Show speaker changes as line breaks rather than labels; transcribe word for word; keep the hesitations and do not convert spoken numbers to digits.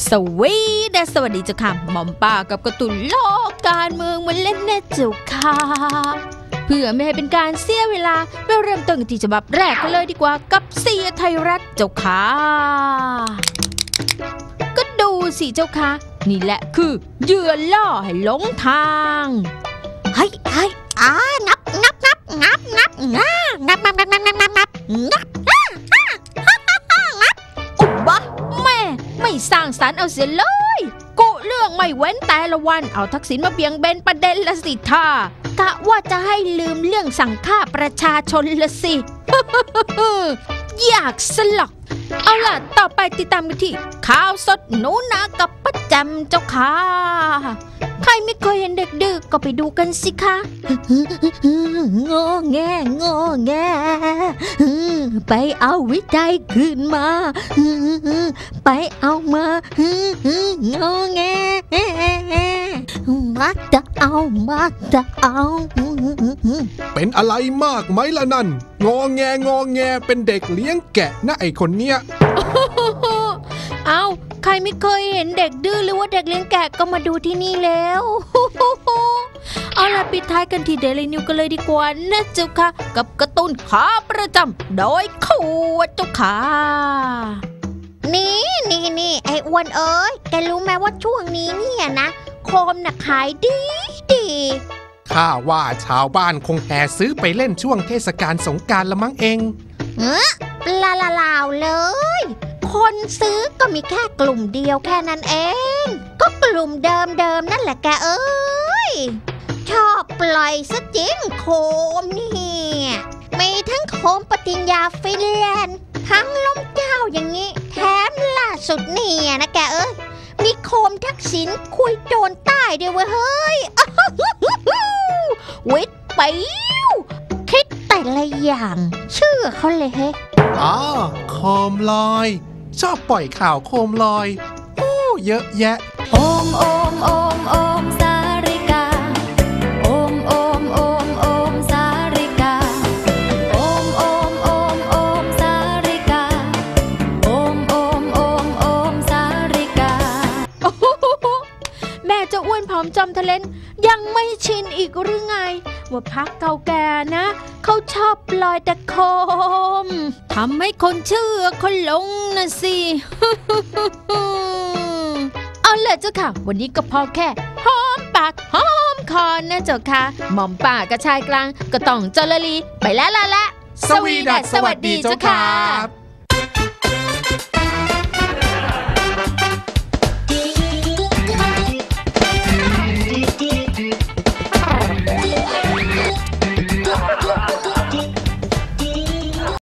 สวีดัสสวัสดีเจ้าค่ะหม่อมป้ากับการ์ตูนโลกการเมืองมาเล่นแน่เจ้าค่ะเพื่อไม่ให้เป็นการเสียเวลาไปเริ่มต้นกันที่ฉบับแรกกันเลยดีกว่ากับเสียไทยรัฐเจ้าค่ะก็ดูสิเจ้าค่ะนี่แหละคือเหยื่อล่อให้หลงทาง
เฮ้ยเฮ้ยอ่านับนับนับนับนับนับนับนับนับนับนับนับนับ
อุบะแม่ไม่สร้างสรรค์เอาเสียเลยกุเรื่องไม่เว้นแต่ละวันเอาทักษิณมาเบี่ยงเบนประเด็นละสิท่ากะว่าจะให้ลืมเรื่องสั่งฆ่าประชาชนละสิ อยากสลอกเอาล่ะต่อไปติดตามกันที่ข่าวสดหนูนากับป้าแจมเจ้าค่ะใครไม่เคยเห็นเด็กดื้อก็ไปดูกันสิคะงอแงงอแงไปเอาวิจัยขึ้นมาไปเอามางอแงมาจะเอามาจะเอา
เป็นอะไรมากไหมล่ะนั่นงอแงงอแงเป็นเด็กเลี้ยงแกะนะไอ้คนเนี้ย
เอาใครไม่เคยเห็นเด็กดื้อหรือว่าเด็กเลี้ยงแกะก็มาดูที่นี่แล้วเอาล่ะปิดท้ายกันที่เดลี่นิวกันเลยดีกว่านะเจ้าค่ะกับการ์ตูนขาประจำโดยขวดเจ้าค่ะ
นี่นี่นี่ไอ้อ้วนเอ้ยแกรู้ไหมว่าช่วงนี้เนี่ยนะโคมน่ะขายดีดี
ข้าว่าชาวบ้านคงแห่ซื้อไปเล่นช่วงเทศกาลสงกรานต์ละมั้งเอง
เออเปล่าเปล่าเลยคนซื้อก็มีแค่กลุ่มเดียวแค่นั้นเองก็กลุ่มเดิมๆนั่นแหละแกเอ้ยชอบปล่อยซะจริงโคมนี่มีทั้งโคมปฏิญญาฟินแลนด์ทั้งล้มเจ้าอย่างนี้แถมล่าสุดเนี่ยนะแกเอ้ยมีโคมทักษิณคุยโจรใต้เดียวเฮ้ยวิทย์ไปคิดแต่ละอย่างเชื่อเขาเลยเฮ้
อ๋อโคมลอยชอบปล่อยข่าวโคมลอยโอ้เยอะแยะ
โอมโอมโอมโอมสาริกาโอมโอมโอมโอมสาริกาโอมโอมโอมโอมสาริกาโอมโอมโอมโอมสาริกาแม่เจ้าอ้วนผอมจอมทะเลนยังไม่ชินอีกหรือไงว่าพักเก่าแก่นะเขาชอบปล่อยแต่โคมทำให้คนเชื่อคนหลงนะสิ เอาเลยเจ้าค่ะวันนี้ก็พอแค่หอมปากหอมคอนะเจ้าค่ะหม่อมป่ากระชายกลางก็ต้องจลลีไปแล้วละละ
สวีดัสสวัสดีเจ้าค่ะ